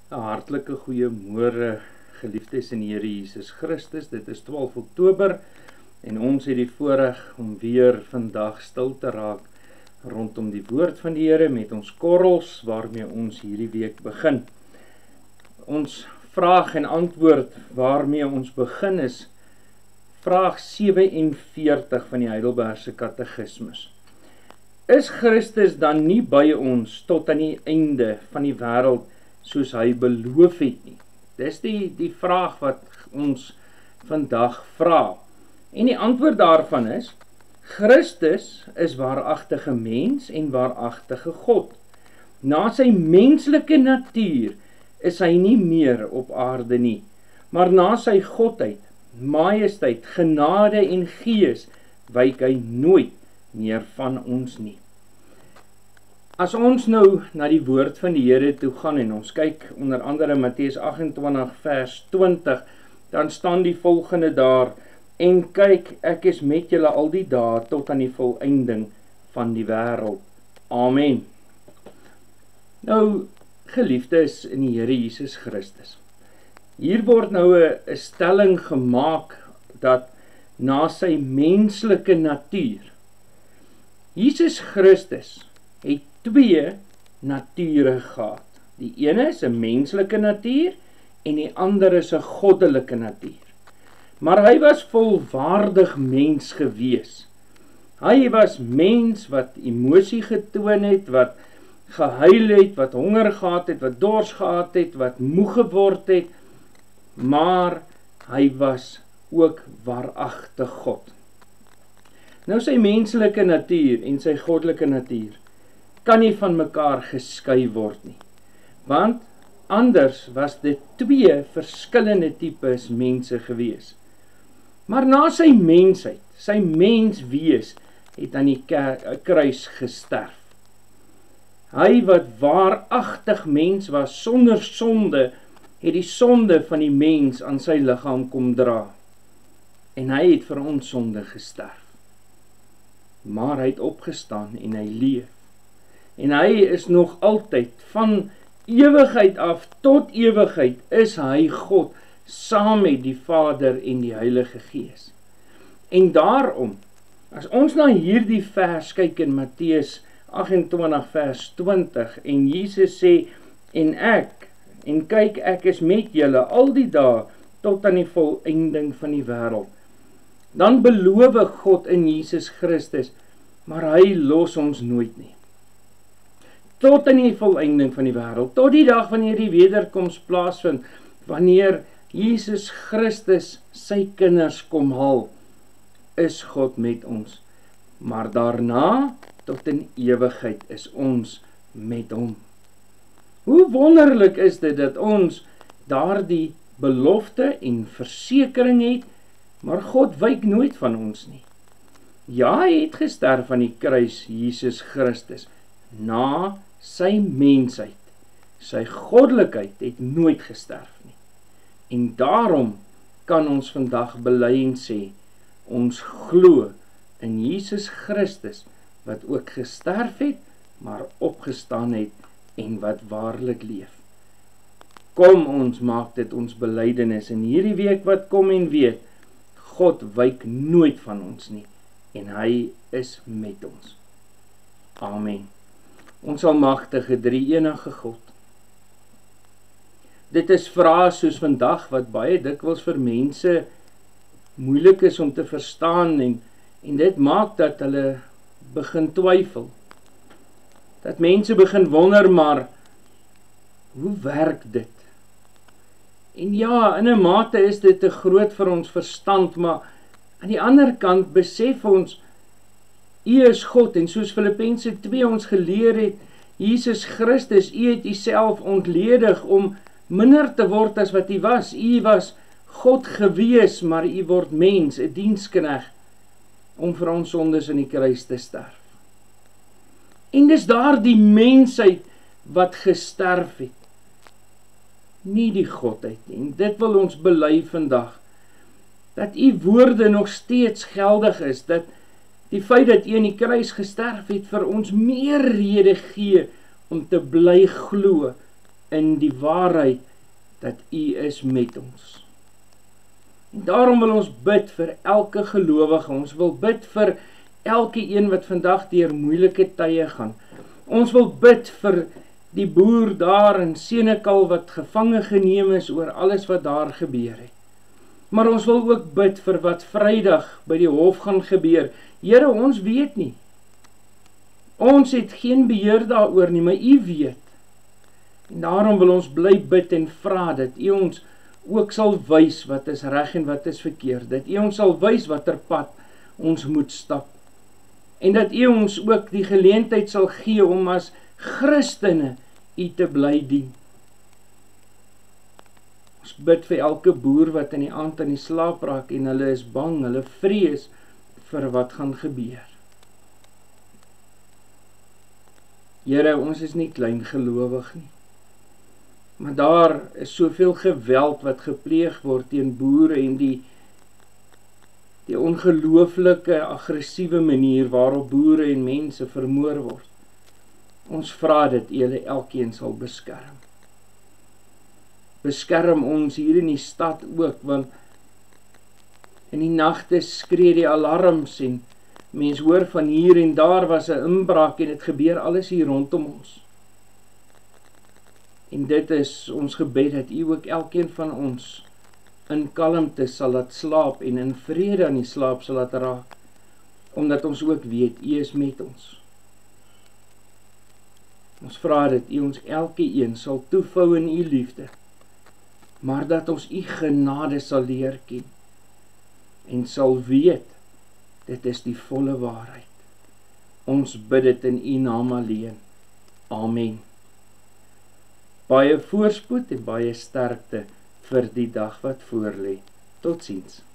'n hartlike goeiemôre, geliefdes in die Here Jesus Christus. Dit is 12 Oktober en ons het die voorreg om weer vandag stil te raak rondom die woord van die Here met ons korrels waarmee ons hierdie week begin. Ons vraag en antwoord waarmee ons begin is vraag 47 van die Heidelbergse Katekismus. Is Christus dan nie by ons tot aan die einde van die wêreld soos hy beloof het nie? Dis die vraag wat ons vandag vra. En die antwoord daarvan is, Christus is waaragtige mens en waaragtige God. Na sy menslike natuur is hy nie meer op aarde nie, maar na sy godheid, majesteit, genade en gees wyk hy nooit meer van ons nie. As ons nou na die woord van die Here toe gaan en ons kyk onder andere Matteus 28 vers 20, dan staan die volgende daar, en kyk, ek is met julle al die dae tot aan die volëinding van die wêreld. Amen. Nou, geliefdes in die Here Jesus Christus, hier word nou 'n stelling gemaak dat na sy menslike natuur, Jesus Christus het twee nature gehad. Die ene is 'n menslike natuur en die ander is 'n goddelike natuur. Maar hy was volwaardig mens gewees. Hy was mens wat emosie getoon het, wat gehuil het, wat honger gehad het, wat dors gehad het, wat moeg geword het, maar hy was ook waaragtig God. Nou sy menslike natuur en sy goddelike natuur kan nie van mekaar geskei word nie, want anders was dit twee verskillende tipes mense gewees. Maar na sy mensheid, sy menswees, het aan die kruis gesterf. Hy wat waaragtig mens was, sonder sonde, het die sonde van die mens aan sy liggaam kom dra. En hy het vir ons sonde gesterf. Maar hy het opgestaan en hy leef. En hy is nog altyd, van ewigheid af tot ewigheid, is hy God, saam met die Vader en die Heilige Gees. En daarom, as ons na hierdie vers kyk in Matteus 28 vers 20, en Jesus sê, en kyk, ek is met julle al die dae, tot aan die volëinding van die wêreld, dan beloof God in Jesus Christus, maar hy los ons nooit nie. Tot aan die volëinding van die wêreld, tot die dag wanneer die wederkoms plaasvind, wanneer Jesus Christus sy kinders kom haal, is God met ons. Maar daarna, tot in ewigheid, is ons met hom. Hoe wonderlik is dit dat ons daardie belofte en versekering het, maar God wyk nooit van ons nie. Ja, hy het gesterf aan die kruis, Jesus Christus, na sy mensheid. Sy goddelikheid het nooit gesterf nie. En daarom kan ons vandag bely en sê, ons glo in Jesus Christus, wat ook gesterf het, maar opgestaan het, en wat waarlik leef. Kom ons maak dit ons belydenis in hierdie week wat kom en weet, God wyk nooit van ons nie, en hy is met ons. Amen. Ons almagtige drie-enige God. Dit is vrae soos vandag wat baie dikwels vir mense moeilik is om te verstaan en dit maak dat hulle begin twyfel. Dat mense begin wonder, maar hoe werk dit? En ja, in 'n mate is dit te groot vir ons verstand, maar aan die ander kant besef ons, U is God, en soos Filippense 2 ons geleer het, Jesus Christus, U het Uself ontledig om minder te word as wat U was. U was God gewees, maar U word mens, 'n diensknegt, om vir ons sondes in die kruis te sterf. En dis daar die mensheid wat gesterf het, nie die godheid nie. En dit wil ons bely vandag, dat U woorde nog steeds geldig is, dat die feit dat U in die kruis gesterf het vir ons meer rede gee om te bly glo in die waarheid dat U is met ons. En daarom wil ons bid vir elke gelowige, ons wil bid vir elke een wat vandag deur moeilike tye gaan. Ons wil bid vir die boer daar in Senekal wat gevange geneem is oor alles wat daar gebeur het. Maar ons wil ook bid vir wat Vrydag by die hof gaan gebeur. Here, ons weet nie. Ons het geen beheer daaroor nie, maar U weet. En daarom wil ons bly bid en vra dat U ons ook sal wys wat is reg en wat is verkeerd. Dat U ons sal wys watter pad ons moet stap. En dat U ons ook die geleentheid sal gee om as Christene U te bly dien. Ons bid vir elke boer wat in die aand aan die slaap raak en hulle is bang, hulle vrees vir wat gaan gebeur. Here, ons is nie klein gelowig nie. Maar daar is soveel geweld wat gepleeg word teen boere en die ongelooflike aggressiewe manier waarop boere en mense vermoor word. Ons vra dat U hulle elkeen sal beskerm. Beskerm ons hier in die stad ook, want in die nagte skree die alarms en mens hoor van hier en daar was 'n inbraak en dit gebeur alles hier rondom ons. En dit is ons gebed dat U ook elkeen van ons in kalmte sal laat slaap en in vrede aan die slaap sal laat raak, omdat ons ook weet U is met ons. Ons vra dat U ons elke een sal toevou in U liefde, maar dat ons U genade sal leer ken en sal weet, dit is die volle waarheid. Ons bid dit in U naam alleen. Amen. Baie voorspoed en baie sterkte vir die dag wat voorlê. Totsiens.